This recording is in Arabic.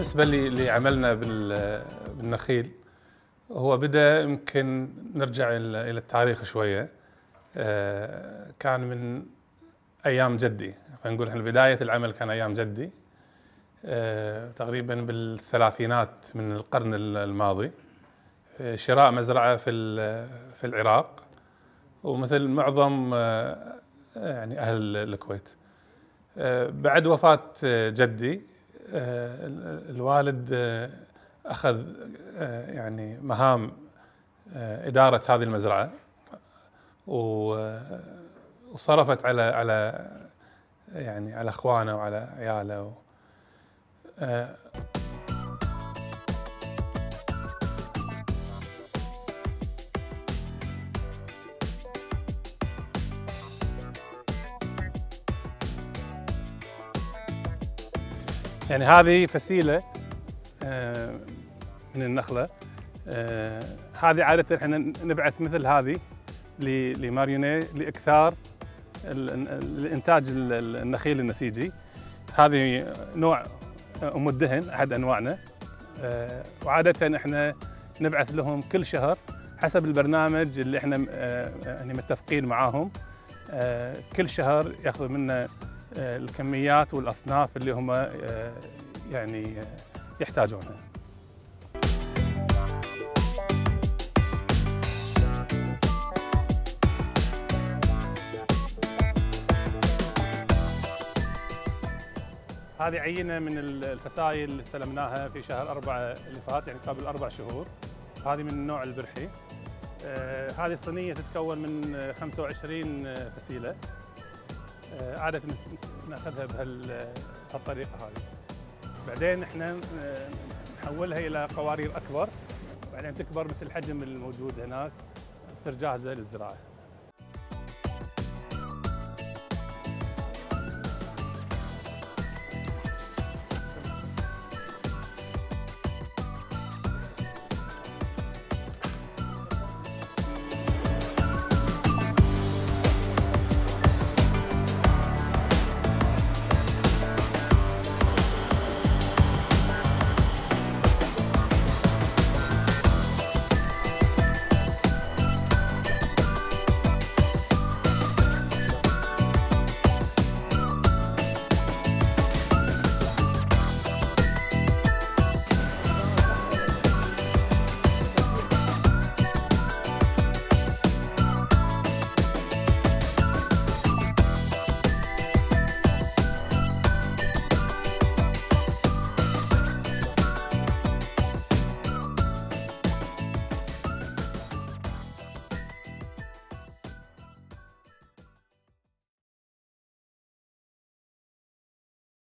بالنسبة لعملنا بالنخيل، هو بدأ يمكن نرجع إلى التاريخ شوية. كان من أيام جدي، فنقول إحنا بداية العمل كان أيام جدي، تقريبا بالثلاثينات من القرن الماضي، شراء مزرعة في العراق، ومثل معظم يعني أهل الكويت. بعد وفاة جدي الوالد أخذ يعني مهام إدارة هذه المزرعة، وصرفت على يعني على إخوانه وعلى عياله. يعني هذه فسيلة من النخلة. هذه عادة احنا نبعث مثل هذه لماريونيه لإكثار الإنتاج النخيل النسيجي. هذه نوع أم الدهن، أحد أنواعنا، وعادة احنا نبعث لهم كل شهر حسب البرنامج اللي احنا يعني متفقين معاهم. كل شهر ياخذوا منا الكميات والأصناف اللي هم يعني يحتاجونها. هذه عينة من الفسائل اللي استلمناها في شهر 4 اللي فات، يعني قبل 4 شهور. هذه من النوع البرحي. هذه الصينية تتكون من 25 فسيلة. عادة ناخذها بهالطريقة هذه. بعدين احنا نحولها إلى قوارير أكبر، بعدين تكبر مثل الحجم الموجود هناك، تصير جاهزة للزراعة.